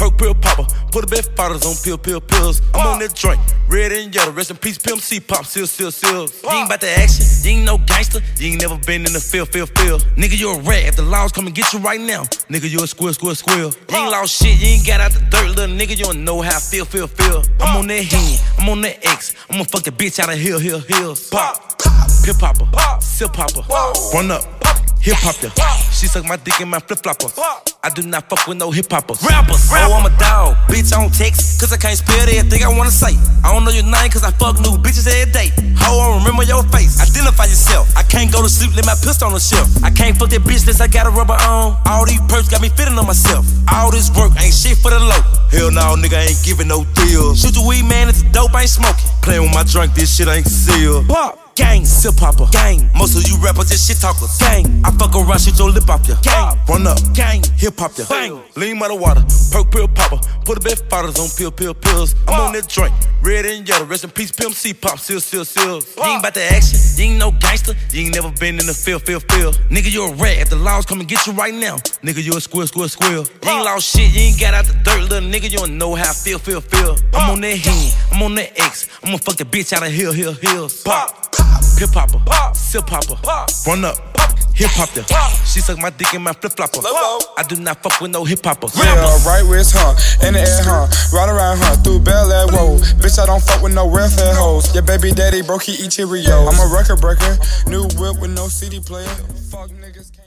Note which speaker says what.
Speaker 1: perk pill popper. Put a bit fathers on pills. I'm on that drink, red and yellow. Rest in peace, Pimp C, pop, seals. You ain't about the action, you ain't no gangster. You ain't never been in the field. Nigga, you a rat. If the laws come and get you right now, nigga, you a squirrel. You ain't lost shit, you ain't got out the dirt, little nigga. You don't know how I feel. I'm on that hen, I'm on that X. I'ma fuck the bitch out of hills. Pop, pill popper, seal popper, run up, hip hop ya. She suck my dick in my flip flopper. I do not fuck with no hip hoppers. Rappers, oh, I'm a dog. Bitch, I don't text, cause I can't spell everything I wanna say. I don't know your name, cause I fuck new bitches every day. Ho, I don't remember your face. Identify yourself. I can't go to sleep, let my pistol on the shelf. I can't fuck that bitch unless I got a rubber on. All these perks got me fitting on myself. All this work ain't shit for the low. Hell no, nigga, I ain't giving no deals. Shoot the weed, man, it's dope, I ain't smoking. Playing with my drink, this shit ain't sealed. Pop. Gang, sip popper, gang. Most of you rappers just shit talkers, gang. I fuck around, shit your lip off ya, gang. Run up, gang, hip hop ya, bang. Lean by the water, perk pill popper. Put a bit fathers on pills. I'm on that drink, red and yellow. Rest in peace, Pimp C, pop, seals. You ain't about the action, you ain't no gangster. You ain't never been in the field. Nigga, you a rat. If the laws come and get you right now, nigga, you a squirrel. You ain't lost shit, you ain't got out the dirt, little nigga. You don't know how I feel. I'm on that hen, I'm on that X. I'ma fuck the bitch out of hills. Pop. Pill popper, seal popper, run up, hip hop ya. She suck my dick in my flip flopper. I do not fuck with no hip hoppers.
Speaker 2: Yeah, right wrist, in the air, ride around, through Bel Air Road. Bitch, I don't fuck with no welfare hoes. Your baby daddy broke, he eat Cheerios. I'm a record breaker, new whip with no CD player. Fuck niggas.